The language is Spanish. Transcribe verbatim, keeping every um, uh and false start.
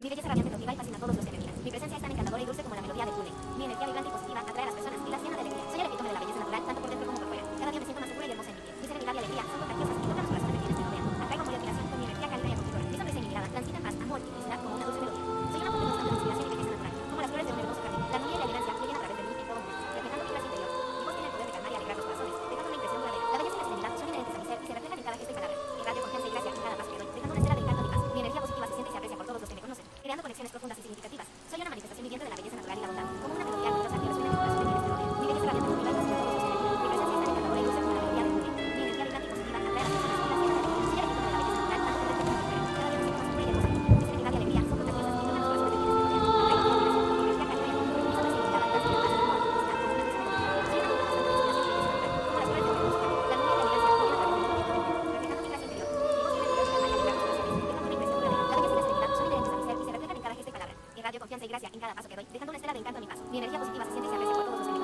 Mi belleza radiante cautiva y fascina a todos los que me miran. Mi presencia es tan encantadora y dulce como la melodía de Tune. Mi energía vibrante y positiva atrae a las personas y las llena de alegría. Soy el epítome de la belleza natural, tanto por dentro como por fuera. Cada día me siento más segura y hermosa en mi piel. Mi serenidad y alegría son contagiosas y tocan los corazones de quienes me rodean. Atraigo amor y admiración con mi energía cálida y acogedora. Mi sonrisa y mi mirada transmiten paz, amor y felicidad como una dulce melodía. Soy una fuente constante de inspiración y belleza natural, como las flores de un hermoso jardín. La armonía y la elegancia fluyen a través de mí en todo momento, reflejando mi clase interior. Mi voz tiene el poder de calmar y alegrar los corazones, dejando una impresión duradera. La belleza y la serenidad son inherentes a mi ser y se reflejan en cada gesto y palabra. Irradio confianza y gracia en cada paso que doy, dejando una estela de encanto en mi paso. Mi energía positiva se siente y se aprecia por todos los que me conocen, creando conexiones profundas y significativas. Soy una manifestación viviente de la belleza natural y la bondad, como una melodía armoniosa que resuena en el corazón de quienes me rodean. Mi belleza radiante cautiva y fascina a todos los que me miran. Mi presencia es tan encantadora y dulce como la melodía de Tune. Mi energía vibrante y positiva atrae a las personas y las llena de alegría. Soy el epítome de la belleza natural, tanto por dentro como por fuera. Cada día me siento más segura y hermosa en mi piel. Mi serenidad y alegría son contagiosas y tocan los corazones de quienes me rodean. Atraigo amor y admiración con mi energía cálida y acogedora. Mi sonrisa y mi mirada transmiten paz, amor y felicidad como una dulce melodía. Soy una fuente constante de inspiración y belleza natural, como las flores de un hermoso jardín. La armonía y la elegancia fluyen a través de mí en todo momento, reflejando mi clase interior. Mi voz tiene el poder de calmar y alegrar los corazones, dejando una impresión duradera. La belleza y la serenidad son inherentes a mi ser y se reflejan en cada gesto y palabra. Irradio confianza y gracia en cada paso que doy, dejando una estela de encanto en mi paso. Mi energía positiva se siente y se aprecia por todos los que me